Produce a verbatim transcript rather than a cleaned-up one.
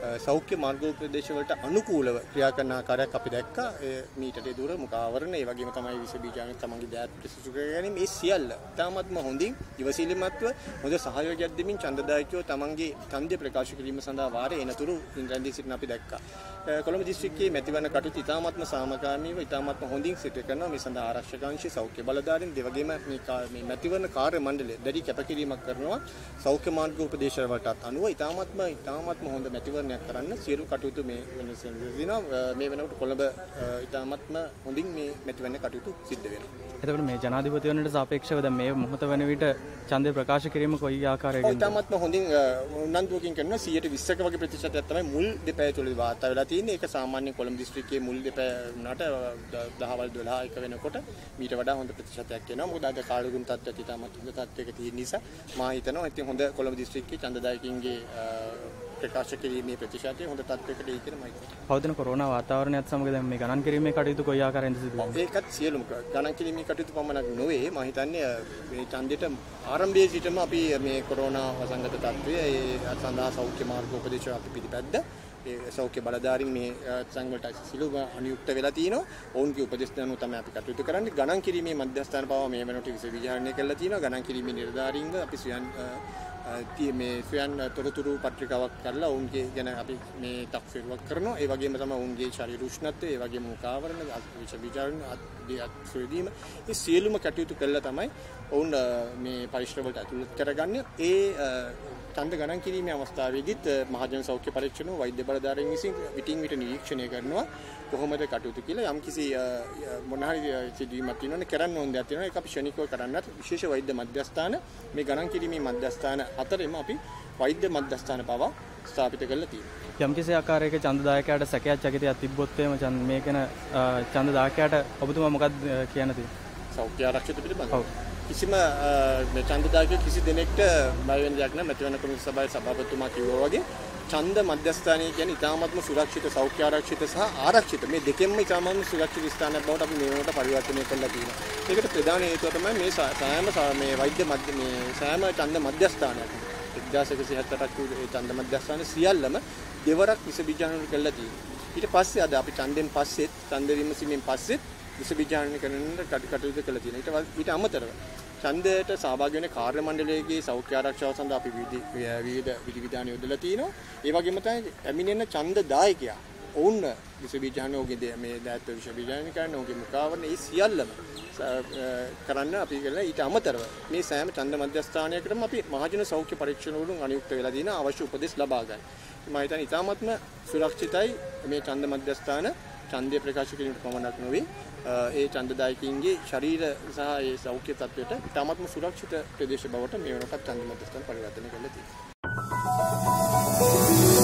සෞඛ්‍ය මාර්ගෝපදේශවලට අනුකූලව ක්‍රියා කරන ආකාරයක් අපි දැක්කා. මීටරේ දුර මුඛාවරණ ඒ වගේම තමයි විස බීජාණු තමන්ගේ දෑත් ප්‍රතිසුසු කර ගැනීම මේ සියල්ල තාමත්ම හොඳින් ඉවසිලිමත්ව හොඳ සහයෝගයක් දෙමින් ඡන්දදායකයෝ තමන්ගේ ඡන්දය ප්‍රකාශ කිරීම සඳහා වාරේ එනතුරු ඉන්ද්‍රන්දී සිටින අපි දැක්කා. කොළඹ දිස්ත්‍රික්කයේ මැතිවරණ කටයුතු ඉතාමත්ම සාමකාමීව ඉතාමත්ම හොඳින් සිදු කරනවා. මේ සඳහා ආරක්ෂක අංශය සෞඛ්‍ය බලධාරීන් දෙවගේම මේ මේ මැතිවරණ කාර්ය මණ්ඩලය දැඩි කැපකිරීමක් කරනවා. සෞඛ්‍ය මාර්ගෝපදේශ වලටත් අනුව ඉතාමත්ම ඉතාමත්ම හොඳ මැතිවරණයක් කරන්න සියලු කටයුතු මේ වෙනසෙන් දිනවා. මේ වෙනකොට කොළඹ ඉතාමත්ම හොඳින් මේ මැතිවරණ කටයුතු සිද්ධ වෙනවා. එතකොට මේ ජනාධිපතිවරණයට සාපේක්ෂව දැන් මේ මොහොත වෙන විට ඡන්දය ප්‍රකාශ කිරීම කොයි ආකාරයකින්ද? ඉතාමත්ම හොඳින් උනන්දුවකින් කරනවා. සියයට විස්සක වගේ ප්‍රතිශතයක් තමයි මුල් දෙපැය තුළ වාර්තා වෙලා තියෙන්නේ. ඒක සාමාන්‍ය කොළඹ දිස්ත්‍රික්කයේ මුල් දෙපැය වුණාට දහවල් දොළහ එක වෙනකොට මීට වඩා හොඳ ප්‍රතිශතයක් එනවා. මොකද අද කාලගුණ තත්ත්වයට ඉතාමත් හොඳ තත්ත්වයක තියෙන නිසා මා හිතනවා ඉතින් හොඳ කොළඹ දිස්ත්‍රික්කයේ ඡන්දදායකින්ගේ ප්‍රකාශ කිරීමේ ප්‍රතිශතය හොඳ තත්ත්වයකට එයි කියලා මම හිතනවා. පවතින කොරෝනා වාතාවරණයත් සමග දැන් මේ ගණන් කිරීමේ කටයුතු කොයි ආකාරයෙන්ද සිදු වෙන්නේ? ඒකත් සියලුම ගණන් කිරීමේ කටයුතු පමණක් නොවේ. මම හිතන්නේ මේ ඡන්දෙට ආරම්භයේ සිටම අපි මේ කොරෝනා වසංගත තත්ත්වය ඒ සඳහා සෞඛ්‍ය මාර්ගෝපදේශ අපි පිළිපැද්ද. ඒ සෞඛ්‍ය බලධාරීන් මේ සංගවලට සිළුම අනුයුක්ත වෙලා තිනවා. ඔවුන්ගේ උපදෙස් දනු තමයි අපි කටයුතු කරන්නේ. ගණන් කිරීමේ මධ්‍යස්ථාන පවා මේ වෙනකොට විශ්වවිද්‍යාලය කරලා තිනවා. ගණන් කිරීමේ නිලධාරීන්ව අපි ස්වයන් මේ ස්වයන් තොරතුරු පත්‍රිකාවක් කරලා ඔවුන්ගේ ගැන අපි මේ තක්සේරුවක් කරනවා. ඒ වගේම තමයි ඔවුන්ගේ ශරීර උෂ්ණත්වය, ඒ වගේම මුඛාවරණ, විශ්වවිද්‍යාලය අත්සොයදීම මේ සියලුම කටයුතු කළා තමයි ඔවුන් මේ පරිශ්‍රම වලට ඇතුළත් කරගන්නේ. ඒ ඡන්ද ගණන් කිරීමේ අවස්ථාවේදීත් මහජන සෞඛ්‍ය පරීක්ෂණ වෛද්‍ය බලධාරීන් විසින් විටින් විට නිරීක්ෂණය කරනවා කොහොමද කටයුතු කියලා. යම් කිසි මොන හරි සිදුවීමක් තියෙනවනේ කරන්න ඕන දෙයක් තියෙනවා. ඒක අපි ශනිකව කරන්නත් විශේෂ වෛද්‍ය මධ්‍යස්ථාන මේ ගණන් කිරීමේ මධ්‍යස්ථාන අතරෙම අපි වෛද්‍ය මධ්‍යස්ථාන පවා ස්ථාපිත කරලා තියෙනවා. යම් කිසි ආකාරයක ඡන්දදායකයාට සැකයක් චකිතයක් තිබ්බොත් එහෙම මේ කෙන ඡන්දදායකයාට ඔබතුමා මොකක්ද කියන්න තියෙන්නේ? සෞඛ්‍ය ආරක්ෂිත පිළිබඳව කිසිම මේ ඡන්දදායක කිසි දෙනෙක්ට බය වෙන දෙයක් නැහැ. මැතිවරණ කොමිසම සභාවේ සභාපතිතුමා කිව්වා වගේ ඡන්ද මධ්‍යස්ථානයේ කියන්නේ ඉතාමත්ම සුරක්ෂිත, සෞඛ්‍ය ආරක්ෂිත සහ ආරක්ෂිත මේ දෙකෙන්ම ඉතාමත්ම සුරක්ෂිත ස්ථානයක් බවට අපි මේ වෙනකොට පරිවර්තනය කරලා තියෙනවා. ඒකට ප්‍රධාන හේතුව තමයි මේ සෑම මේ වෛද්‍ය මධ්‍ය මේ සෑම ඡන්ද මධ්‍යස්ථානයක් එක්දාස් එකසිය හැත්තෑටක් වූ ඒ ඡන්ද මධ්‍යස්ථාන සියල්ලම දෙවරක් විස බීජාණු කරලා තියෙනවා. ඊට පස්සේ අද අපි ඡන්දෙන් පස්සෙත් ඡන්ද විමසීමෙන් පස්සෙත් විස බීජාණු කරනට කටයුතු කළා තියෙනවා. ඊට අමතරව ඡන්දයට සහභාගී වෙන කාර්ය මණ්ඩලයේ සෞඛ්‍ය ආරක්ෂාව සඳහා අපි විවිධ විධිවිධාන යොදලා තිනවා. ඒ වගේම තමයි ඇමිනෙන ඡන්ද දායකයා ඔවුන් විස බීජාණුගේ මේ දෑත් විස බීජාණු කරන ඔවුන්ගේ මුඛාවරණ ඒ සියල්ලම කරන්න අපි කළා. ඊට අමතරව මේ සෑම ඡන්ද මධ්‍යස්ථානයකටම අපි මහජන සෞඛ්‍ය පරීක්ෂණ වලින් අනුයුක්ත වෙලා දින අවශ්‍ය උපදෙස් ලබා ගන්න. මම හිතන්නේ ඉතාමත්ම සුරක්ෂිතයි මේ ඡන්ද මධ්‍යස්ථාන. ඡන්දය ප්‍රකාශ කිරීමට පමණක් නොවේ ඒ ඡන්දදායකින්ගේ ශරීර සහ ඒ සෞඛ්‍ය තත්ත්වයට ඉතාමත්ම සුරක්ෂිත ප්‍රදේශ බවට මේ වෙනකොට ඡන්ද මධ්‍යස්ථාන පරිවර්තනය කරලා තියෙනවා.